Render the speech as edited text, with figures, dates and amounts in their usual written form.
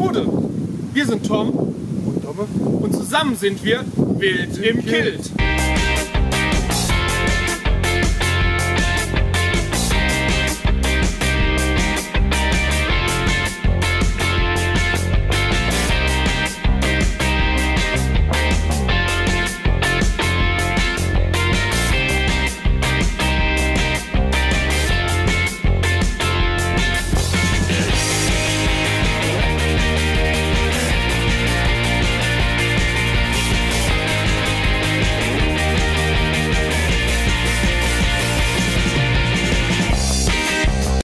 Bude. Wir sind Tom und Tomme und zusammen sind wir Wild im Kilt.